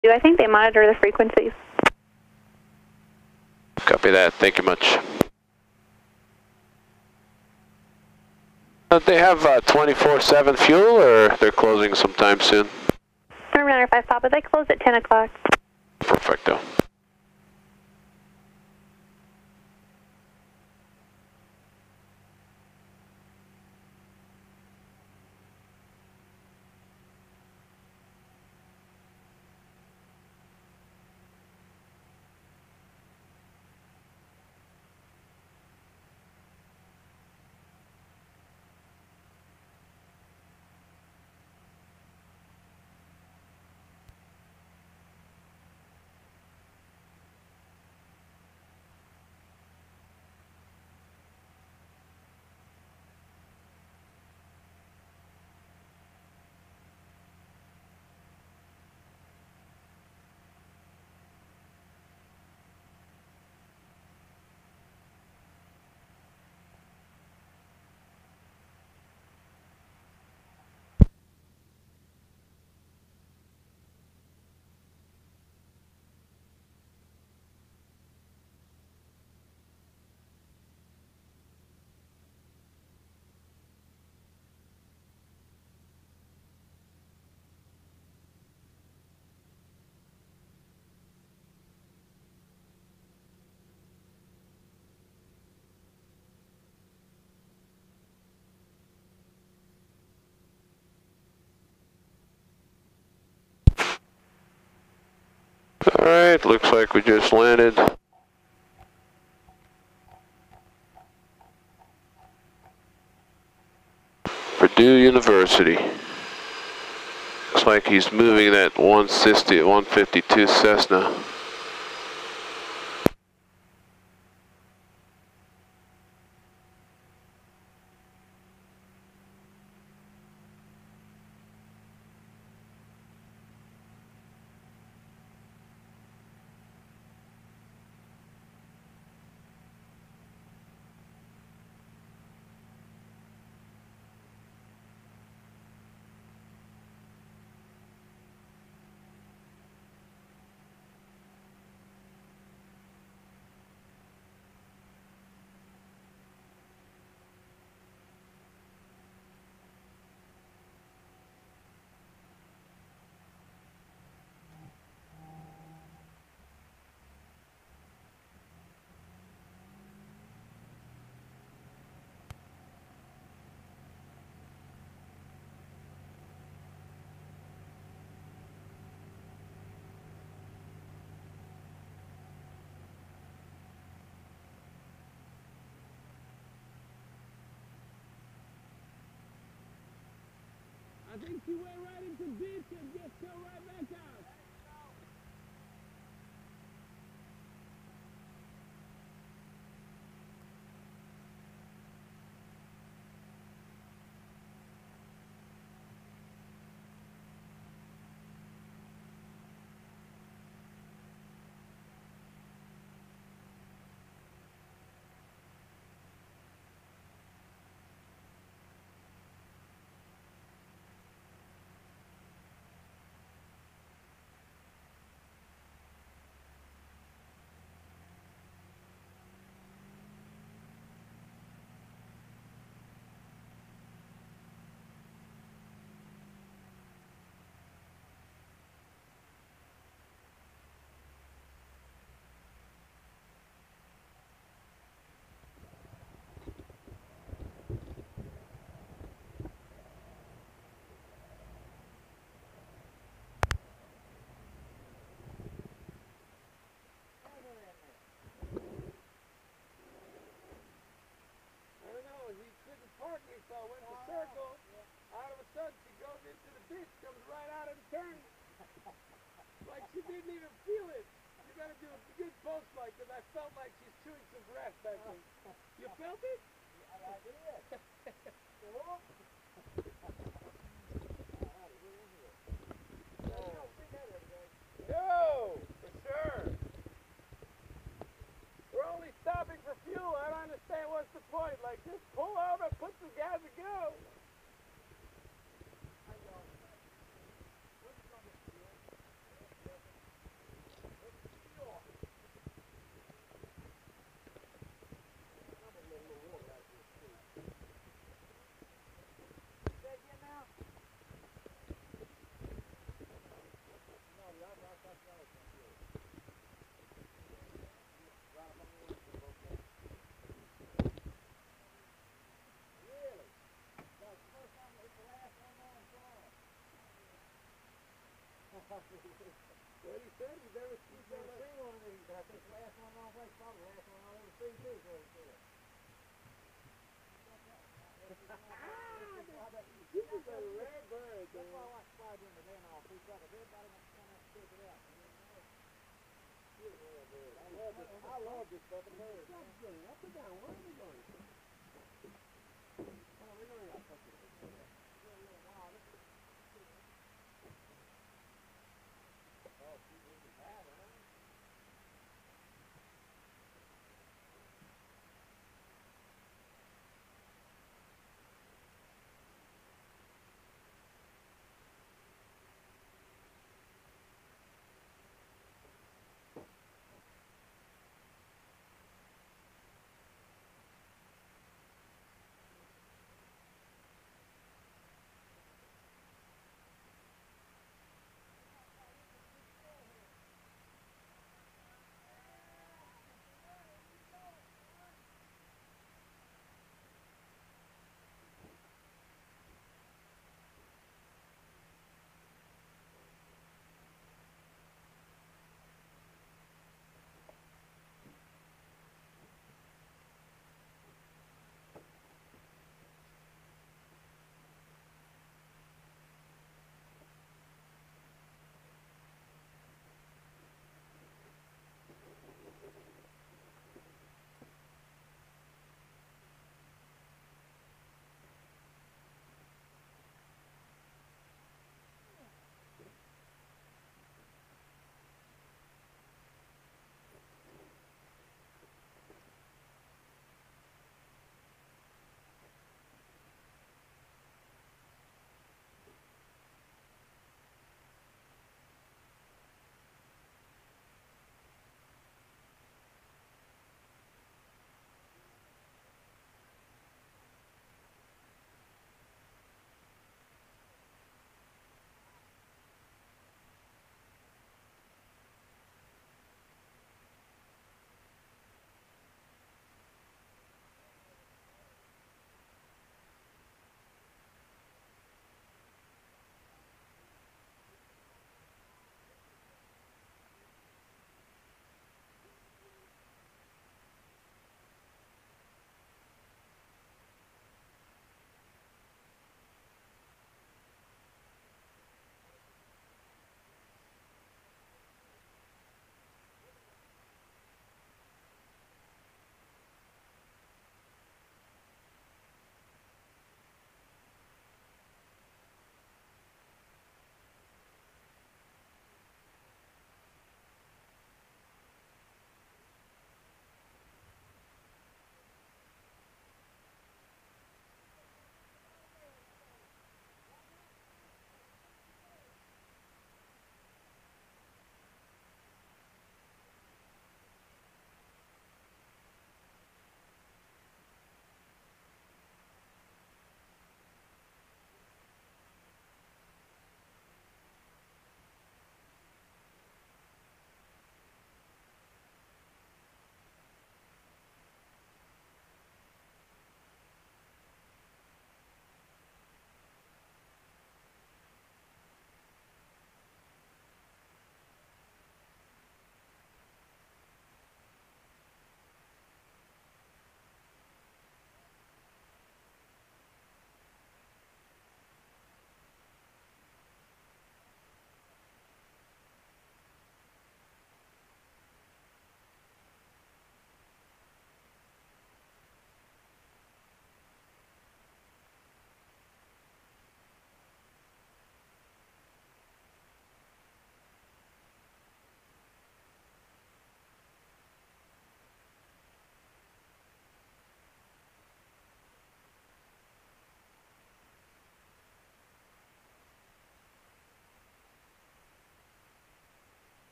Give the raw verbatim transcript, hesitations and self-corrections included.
I think they monitor the frequencies. Copy that. Thank you much. Uh, they have uh, twenty-four seven fuel, or they're closing sometime soon? Remember five Papa, they close at ten o'clock. Perfecto. Alright, looks like we just landed. Purdue University. Looks like he's moving that one sixty, one fifty-two Cessna. I think she went right into the beach and just fell right back out. So I went to circle, out of a sudden she goes into the ditch, comes right out of the turn. Like she didn't even feel it. You gotta do a good pulse flight because I felt like she's chewing some grass back there. You felt it? I did. Yo, for sure. We're only stopping for fuel. I don't understand what's the point. Like, just pull over, put some gas and go. I know. What's on the fuel? What he said, he's never seen that. Never seen one of these. I think the last one on place, probably the last one I'll ever see too. So he said. This is a rare bird. That's why I watch fly during the day and all. Everybody wants to come out and check it out. I love this. I love this fucking bird. What's up, Jimmy? Up and down. Where are we going?